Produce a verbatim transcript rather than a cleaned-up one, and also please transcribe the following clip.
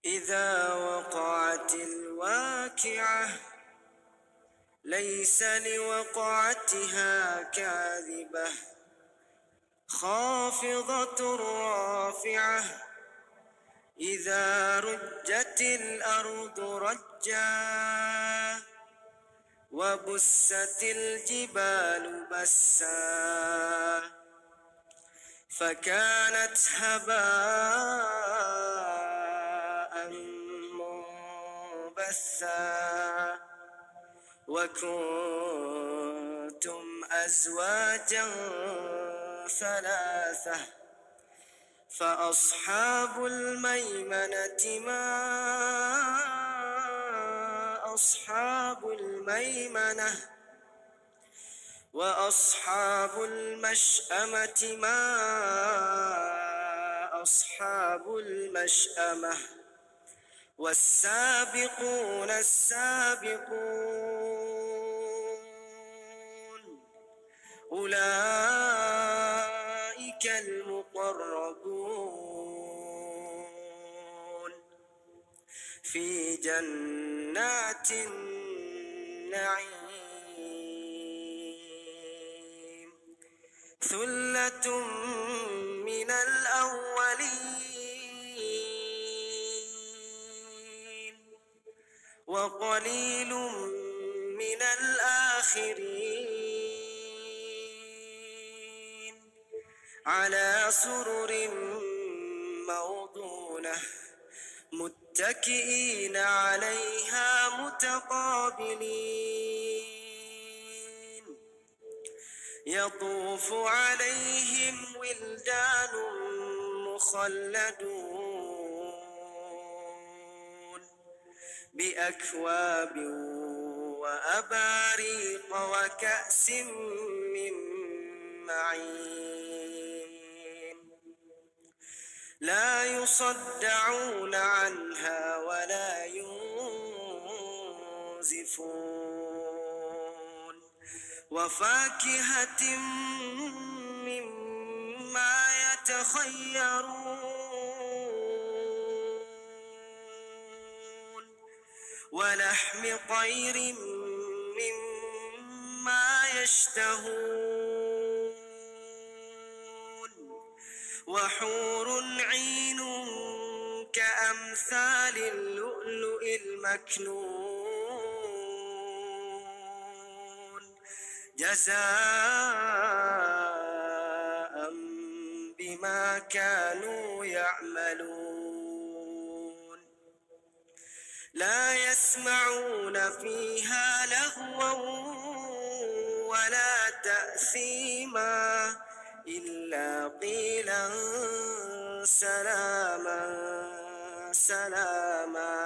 إذا وقعت الواقعة ليس لوقعتها كاذبة خافضة رافعة إذا رجت الأرض رجا وبست الجبال بسا فكانت هباء منبثا وكنتم أزواجا ثلاثة فأصحاب الميمنة ما أصحاب الميمنة وأصحاب المشأمة ما أصحاب المشأمة والسابقون السابقون أولئك المقربون في جنات النعيم ثلة من الأولين وقليل من الآخرين على سرر موضونة متكئين عليها متقابلين يطوف عليهم ولدان مخلدون بأكواب وأباريق وكأس من معين لا يصدعون عنها ولا ينزفون وفاكهة مما يتخيرون ولحم طير مما يشتهون وحور عين كأمثال اللؤلؤ المكنون جزاء بما كانوا يعملون لا يسمعون فيها لغوا ولا تأثيما إلا قيلا سلاما سلاما